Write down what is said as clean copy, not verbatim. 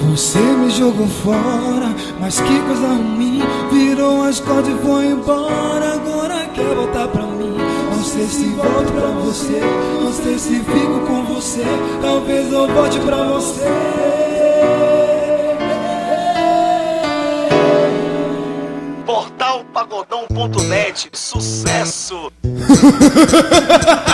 Você me jogou fora, mas que coisa ruim. Virou as costas e foi embora. Agora quer voltar pra mim. Não sei se volto pra você, não sei se fico com você. Talvez eu volte pra você. Portal Pagodão.net, sucesso!